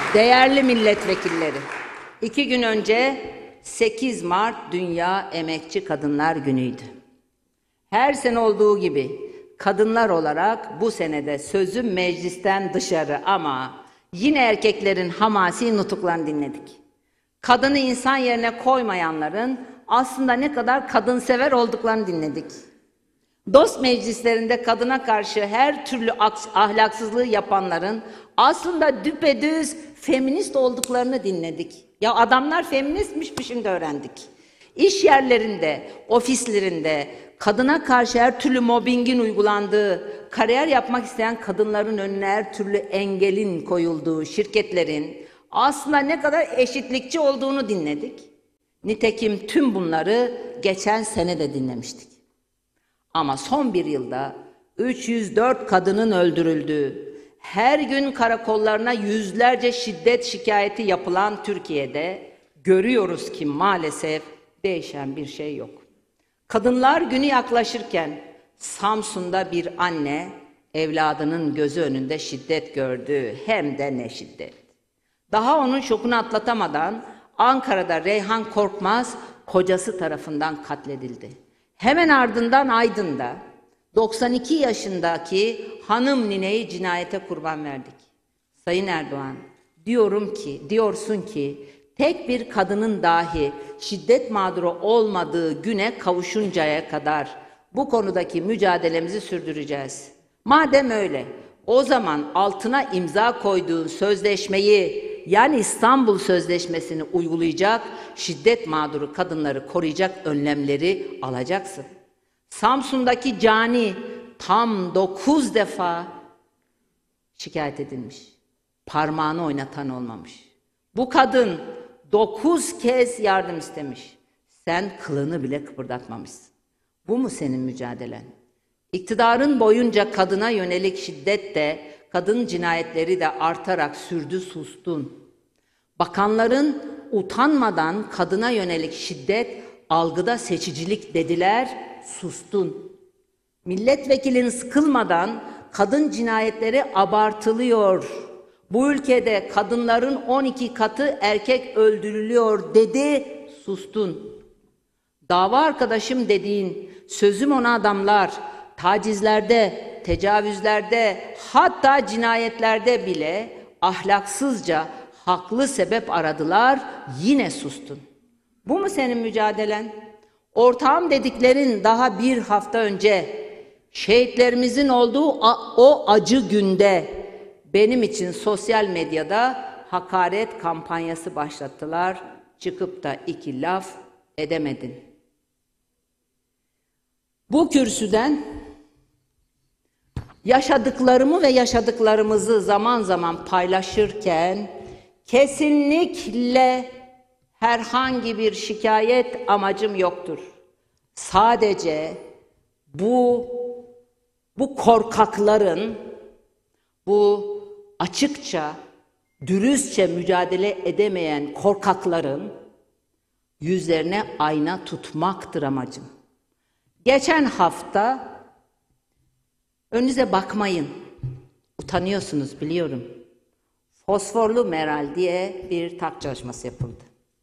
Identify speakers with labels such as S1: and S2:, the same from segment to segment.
S1: Değerli milletvekilleri, 2 gün önce 8 Mart Dünya Emekçi Kadınlar Günü'ydü. Her sene olduğu gibi kadınlar olarak bu senede sözüm meclisten dışarı ama yine erkeklerin hamasi nutuklarını dinledik. Kadını insan yerine koymayanların aslında ne kadar kadınsever olduklarını dinledik. Dost meclislerinde kadına karşı her türlü ahlaksızlığı yapanların aslında düpedüz feminist olduklarını dinledik. Ya adamlar feministmiş, şimdi öğrendik. İş yerlerinde, ofislerinde kadına karşı her türlü mobbingin uygulandığı, kariyer yapmak isteyen kadınların önüne her türlü engelin koyulduğu şirketlerin aslında ne kadar eşitlikçi olduğunu dinledik. Nitekim tüm bunları geçen sene de dinlemiştik. Ama son bir yılda 304 kadının öldürüldüğü, her gün karakollarına yüzlerce şiddet şikayeti yapılan Türkiye'de görüyoruz ki maalesef değişen bir şey yok. Kadınlar Günü yaklaşırken Samsun'da bir anne evladının gözü önünde şiddet gördü, hem de ne şiddet. Daha onun şokunu atlatamadan Ankara'da Reyhan Korkmaz kocası tarafından katledildi. Hemen ardından Aydın'da 92 yaşındaki hanım nineyi cinayete kurban verdik. Sayın Erdoğan, diyorsun ki tek bir kadının dahi şiddet mağduru olmadığı güne kavuşuncaya kadar bu konudaki mücadelemizi sürdüreceğiz. Madem öyle, o zaman altına imza koyduğun sözleşmeyi, yani İstanbul Sözleşmesi'ni uygulayacak, şiddet mağduru kadınları koruyacak önlemleri alacaksın. Samsun'daki cani tam 9 defa şikayet edilmiş. Parmağını oynatan olmamış. Bu kadın 9 kez yardım istemiş. Sen kılını bile kıpırdatmamışsın. Bu mu senin mücadelen? İktidarın boyunca kadına yönelik şiddet de, kadın cinayetleri de artarak sürdü, sustun. Bakanların utanmadan kadına yönelik şiddet, algıda seçicilik dediler, sustun. Milletvekilin sıkılmadan kadın cinayetleri abartılıyor, bu ülkede kadınların 12 katı erkek öldürülüyor dedi, sustun. Dava arkadaşım dediğin, sözüm ona adamlar, tacizlerde, tecavüzlerde, hatta cinayetlerde bile ahlaksızca haklı sebep aradılar, yine sustun. Bu mu senin mücadelen? Ortağım dediklerin daha bir hafta önce şehitlerimizin olduğu o acı günde benim için sosyal medyada hakaret kampanyası başlattılar. Çıkıp da 2 laf edemedin. Bu kürsüden yaşadıklarımı ve yaşadıklarımızı zaman zaman paylaşırken kesinlikle herhangi bir şikayet amacım yoktur. Sadece bu korkakların, bu açıkça, dürüstçe mücadele edemeyen korkakların yüzlerine ayna tutmaktır amacım. Geçen hafta, önünüze bakmayın, utanıyorsunuz biliyorum. Fosforlu Meral diye bir tag çalışması yapıldı.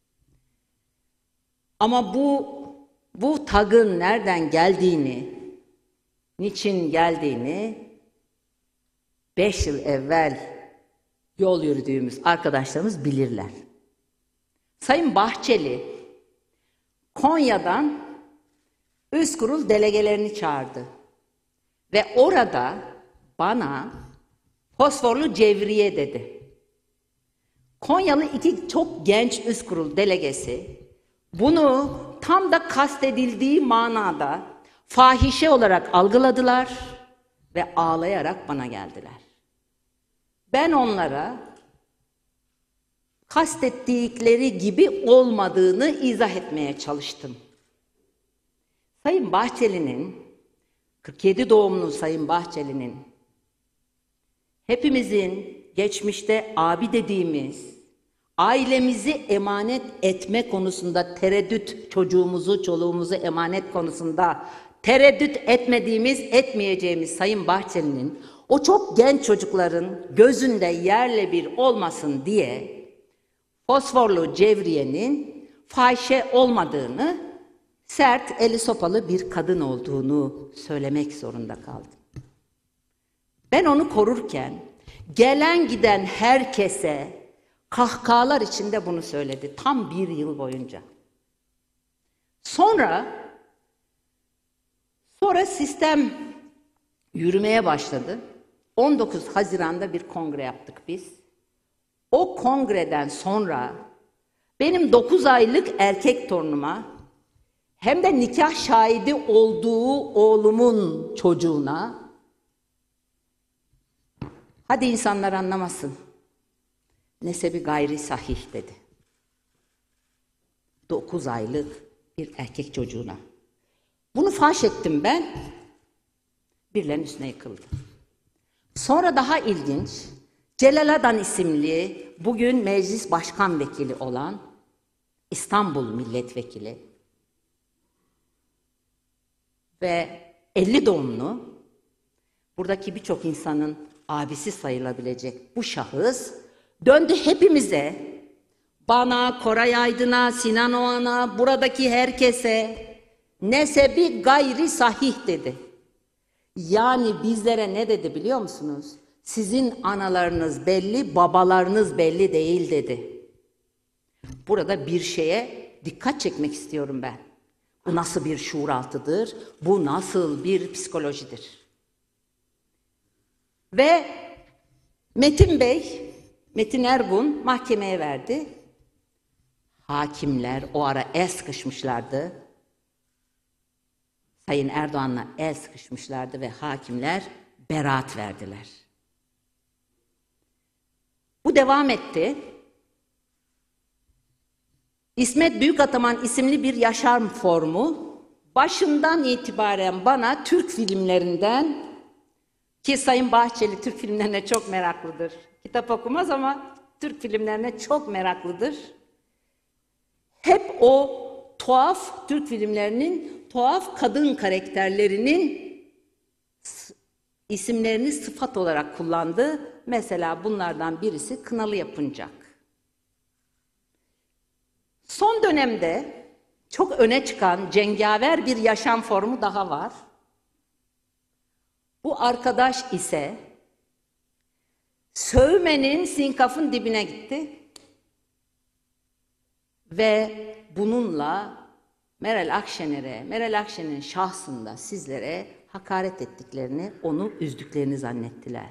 S1: Ama bu tagın nereden geldiğini, niçin geldiğini 5 yıl evvel yol yürüdüğümüz arkadaşlarımız bilirler. Sayın Bahçeli Konya'dan üst kurul delegelerini çağırdı. Ve orada bana fosforlu Cevriye dedi. Konyalı 2 çok genç üst kurul delegesi bunu tam da kastedildiği manada fahişe olarak algıladılar ve ağlayarak bana geldiler. Ben onlara kastettikleri gibi olmadığını izah etmeye çalıştım. Sayın Bahçeli'nin, 47 doğumlu Sayın Bahçeli'nin, hepimizin geçmişte abi dediğimiz, ailemizi emanet etme konusunda tereddüt, çocuğumuzu, çoluğumuzu emanet konusunda tereddüt etmediğimiz, etmeyeceğimiz Sayın Bahçeli'nin o çok genç çocukların gözünde yerle bir olmasın diye fosforlu cevriyenin fahişe olmadığını, sert, eli sopalı bir kadın olduğunu söylemek zorunda kaldım. Ben onu korurken gelen giden herkese kahkahalar içinde bunu söyledi. Tam 1 yıl boyunca. Sonra sistem yürümeye başladı. 19 Haziran'da bir kongre yaptık biz. O kongreden sonra benim 9 aylık erkek torunuma hem de nikah şahidi olduğu oğlumun çocuğuna, hadi insanlar anlamasın, nesebi gayri sahih dedi. 9 aylık bir erkek çocuğuna. Bunu faş ettim ben. Birilerinin üstüne yıkıldı. Sonra daha ilginç, Celal Adan isimli, bugün meclis başkan vekili olan İstanbul milletvekili ve 50 doğumlu, buradaki birçok insanın abisi sayılabilecek bu şahıs döndü hepimize, bana, Koray Aydın'a, Sinan Oğan'a, buradaki herkese nesebi gayri sahih dedi. Yani bizlere ne dedi biliyor musunuz? Sizin analarınız belli, babalarınız belli değil dedi. Burada bir şeye dikkat çekmek istiyorum ben. Bu nasıl bir şuuraltıdır? Bu nasıl bir psikolojidir? Ve Metin Bey, Metin Ergun mahkemeye verdi. Hakimler o ara el sıkışmışlardı. Sayın Erdoğan'la el sıkışmışlardı ve hakimler beraat verdiler. Bu devam etti. İsmet Büyükataman isimli bir yaşam formu başından itibaren bana Türk filmlerinden, ki Sayın Bahçeli Türk filmlerine çok meraklıdır. Kitap okumaz ama Türk filmlerine çok meraklıdır. Hep o tuhaf Türk filmlerinin tuhaf kadın karakterlerinin isimlerini sıfat olarak kullandı. Mesela bunlardan birisi Kınalı Yapıncak. Son dönemde çok öne çıkan cengaver bir yaşam formu daha var. Bu arkadaş ise sövmenin sinkafın dibine gitti ve bununla Meral Akşener'in şahsında sizlere hakaret ettiklerini, onu üzdüklerini zannettiler.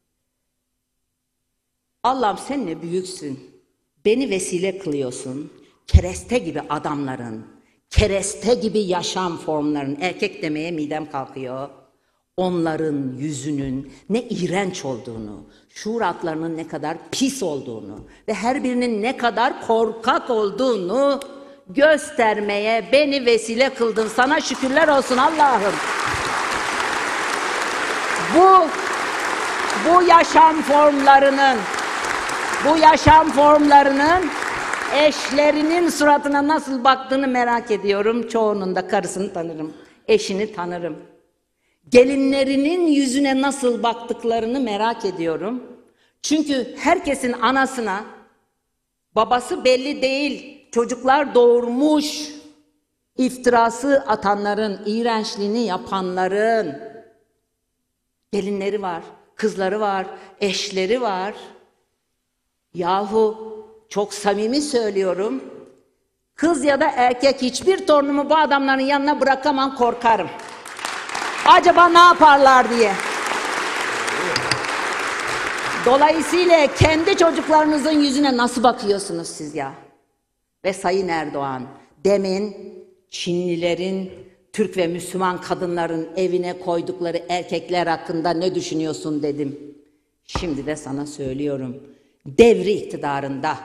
S1: Allah'ım sen ne büyüksün, beni vesile kılıyorsun, kereste gibi adamların, kereste gibi yaşam formlarının, erkek demeye midem kalkıyor, onların yüzünün ne iğrenç olduğunu, şuur hatlarının ne kadar pis olduğunu ve her birinin ne kadar korkak olduğunu göstermeye beni vesile kıldın. Sana şükürler olsun Allah'ım. Bu yaşam formlarının eşlerinin suratına nasıl baktığını merak ediyorum. Çoğunun da karısını tanırım, eşini tanırım. Gelinlerinin yüzüne nasıl baktıklarını merak ediyorum. Çünkü herkesin anasına babası belli değil, çocuklar doğurmuş iftirası atanların, iğrençliğini yapanların gelinleri var, kızları var, eşleri var. Yahu çok samimi söylüyorum. Kız ya da erkek hiçbir torunumu bu adamların yanına bırakamam, korkarım. Acaba ne yaparlar diye. Dolayısıyla kendi çocuklarınızın yüzüne nasıl bakıyorsunuz siz ya? Ve Sayın Erdoğan, demin Çinlilerin, Türk ve Müslüman kadınların evine koydukları erkekler hakkında ne düşünüyorsun dedim. Şimdi de sana söylüyorum. Devri iktidarında,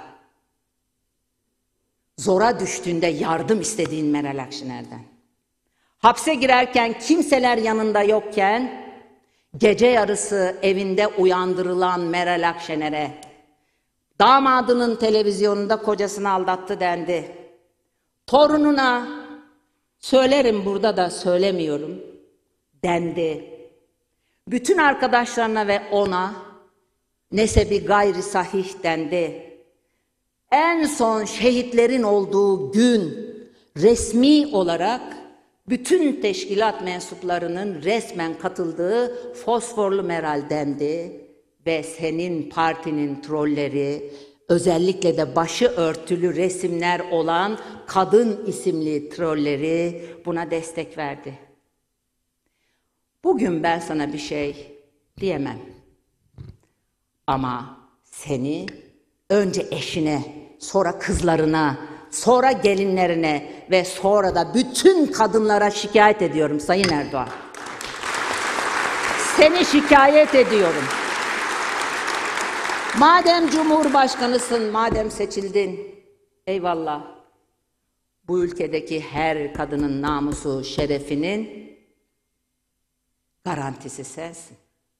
S1: zora düştüğünde yardım istediğin Meral Akşener'den, hapse girerken kimseler yanında yokken gece yarısı evinde uyandırılan Meral Akşener'e, damadının televizyonunda kocasını aldattı dendi. Torununa, söylerim burada da söylemiyorum, dendi. Bütün arkadaşlarına ve ona nesebi gayri sahih dendi. En son şehitlerin olduğu gün resmi olarak bütün teşkilat mensuplarının resmen katıldığı fosforlu meral dendi ve senin partinin trolleri, özellikle de başı örtülü resimler olan kadın isimli trolleri buna destek verdi. Bugün ben sana bir şey diyemem. Ama seni önce eşine, sonra kızlarına, sonra gelinlerine ve sonra da bütün kadınlara şikayet ediyorum Sayın Erdoğan. Seni şikayet ediyorum. Madem Cumhurbaşkanısın, madem seçildin, eyvallah. Bu ülkedeki her kadının namusu, şerefinin garantisi sensin.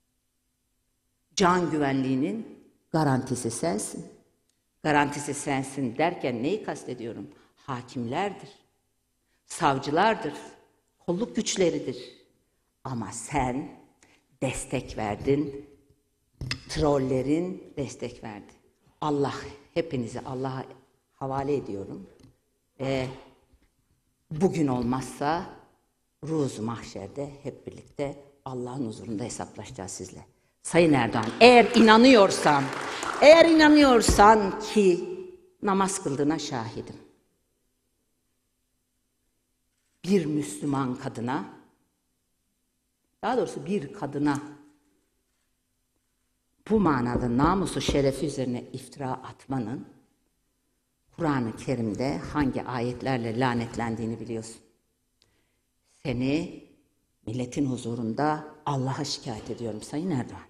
S1: Can güvenliğinin garantisi sensin. Garantisi sensin derken neyi kastediyorum? Hakimlerdir, savcılardır, kolluk güçleridir. Ama sen destek verdin, trollerin destek verdi. Allah hepinizi Allah'a havale ediyorum. Bugün olmazsa Ruz mahşerde hep birlikte Allah'ın huzurunda hesaplaşacağız sizle. Sayın Erdoğan, eğer inanıyorsan ki namaz kıldığına şahidim. Bir Müslüman kadına, daha doğrusu bir kadına bu manada namusu şerefi üzerine iftira atmanın Kur'an-ı Kerim'de hangi ayetlerle lanetlendiğini biliyorsun. Seni milletin huzurunda Allah'a şikayet ediyorum Sayın Erdoğan.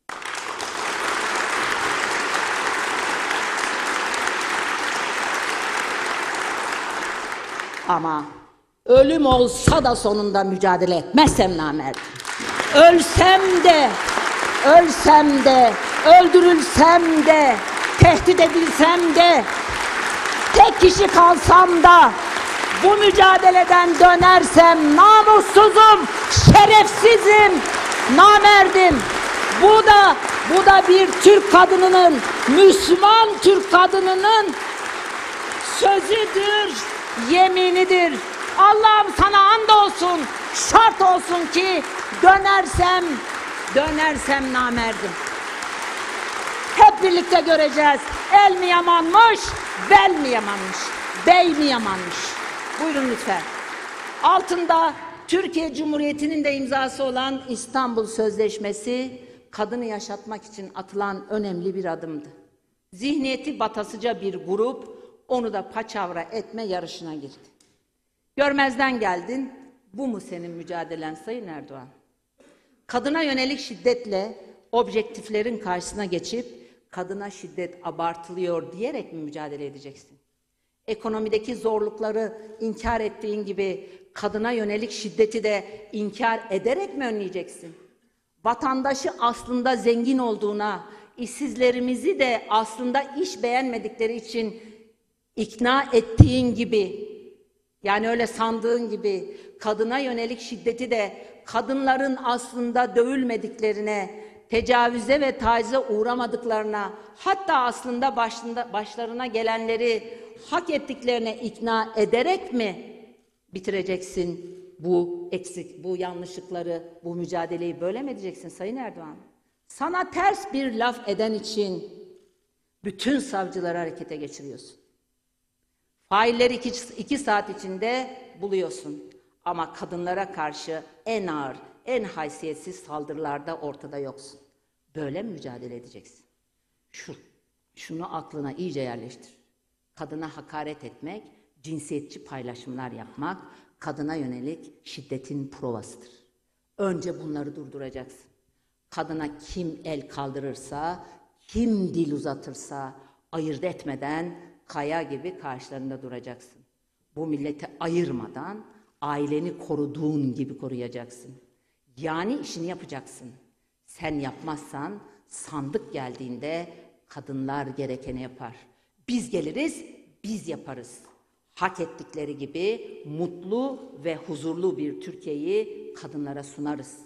S1: Ama ölüm olsa da sonunda mücadele etmezsem namerdim. Ölsem de, öldürülsem de, tehdit edilsem de, tek kişi kalsam da bu mücadeleden dönersem namussuzum, şerefsizim, namerdim. Bu da bir Türk kadınının, Müslüman Türk kadınının sözüdür, yeminidir. Allah'ım sana andolsun, şart olsun ki dönersem namerdim. Hep birlikte göreceğiz. El mi yamanmış, bel mi yamanmış, bey mi yamanmış? Buyurun lütfen. Altında Türkiye Cumhuriyeti'nin de imzası olan İstanbul Sözleşmesi, kadını yaşatmak için atılan önemli bir adımdı. Zihniyeti batasıca bir grup onu da paçavra etme yarışına girdi. Görmezden geldin, bu mu senin mücadelen Sayın Erdoğan? Kadına yönelik şiddetle objektiflerin karşısına geçip kadına şiddet abartılıyor diyerek mi mücadele edeceksin? Ekonomideki zorlukları inkar ettiğin gibi kadına yönelik şiddeti de inkar ederek mi önleyeceksin? Vatandaşı aslında zengin olduğuna, işsizlerimizi de aslında iş beğenmedikleri için ikna ettiğin gibi, yani öyle sandığın gibi kadına yönelik şiddeti de kadınların aslında dövülmediklerine, tecavüze ve tacize uğramadıklarına, hatta aslında başlarına gelenleri hak ettiklerine ikna ederek mi bitireceksin bu yanlışlıkları, bu mücadeleyi böyle mi edeceksin Sayın Erdoğan? Sana ters bir laf eden için bütün savcıları harekete geçiriyorsun. Failleri 2 saat içinde buluyorsun. Ama kadınlara karşı en ağır, en haysiyetsiz saldırılarda ortada yoksun. Böyle mi mücadele edeceksin? Şunu aklına iyice yerleştir. Kadına hakaret etmek, cinsiyetçi paylaşımlar yapmak, kadına yönelik şiddetin provasıdır. Önce bunları durduracaksın. Kadına kim el kaldırırsa, kim dil uzatırsa ayırt etmeden kaya gibi karşılarında duracaksın. Bu milleti ayırmadan aileni koruduğun gibi koruyacaksın. Yani işini yapacaksın. Sen yapmazsan sandık geldiğinde kadınlar gerekeni yapar. Biz geliriz, biz yaparız. Hak ettikleri gibi mutlu ve huzurlu bir Türkiye'yi kadınlara sunarız.